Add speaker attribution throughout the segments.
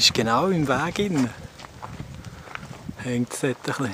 Speaker 1: ist genau im Weg drin. Hängt es dort ein bisschen.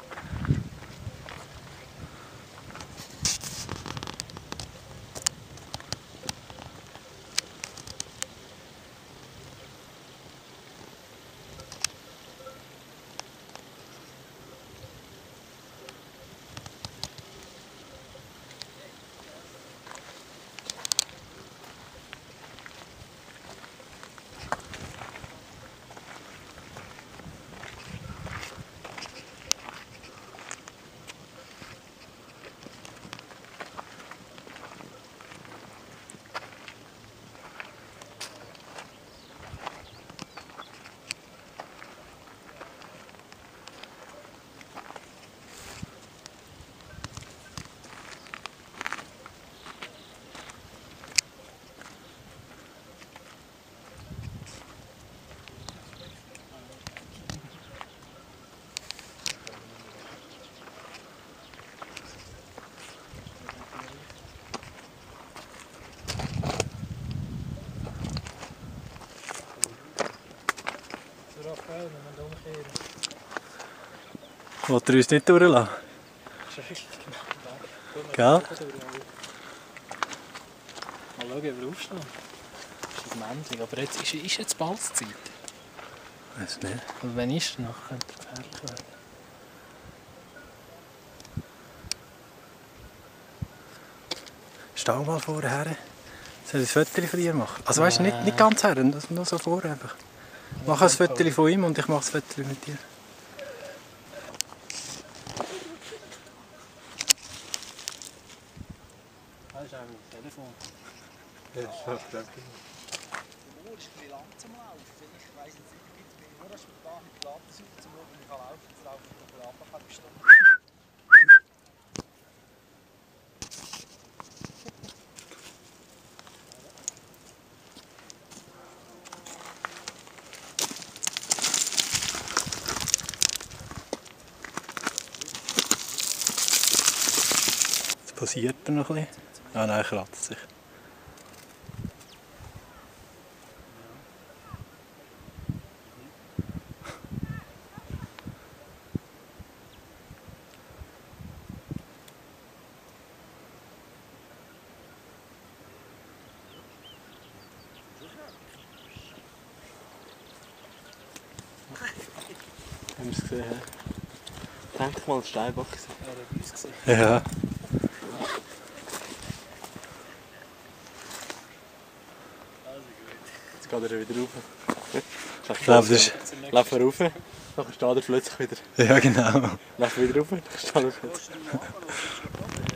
Speaker 1: Wollt ihr uns nicht durchlassen? Gell?
Speaker 2: Mal schauen, ob wir aufstehen. Das ist ein Männchen, aber jetzt ist jetzt Balzzeit.
Speaker 1: Weiß nicht.
Speaker 2: Und wenn ist dann noch, könnte es gefährlich werden.
Speaker 1: Steh mal vorher. Soll ich ein Foto von dir machen? Also weißt du, nicht ganz her, nur so vor einfach. Mach ein Foto von ihm und ich mache das Foto mit dir.
Speaker 2: Das ist eigentlich das Telefon.
Speaker 3: Ja, das ist das.
Speaker 2: Der Moor ist ein bisschen langsam laufen. Ich weiss jetzt nicht, nur dass wir da mit Pilatus auf zum Schauen, wie ich laufen kann. Jetzt laufe ich noch ab, ein paar Stunden.
Speaker 1: Jetzt passiert er noch ein bisschen. Ah nein, er kratzt sich.
Speaker 3: Haben wir es gesehen? Denk mal, Steinbock.
Speaker 1: Ja.
Speaker 3: Jetzt geht er wieder rauf.
Speaker 1: Ich glaube, das ist...
Speaker 3: Laufen wir rauf, dann steht er plötzlich wieder.
Speaker 1: Ja, genau.
Speaker 3: Laufen wir wieder rauf, dann steht er plötzlich.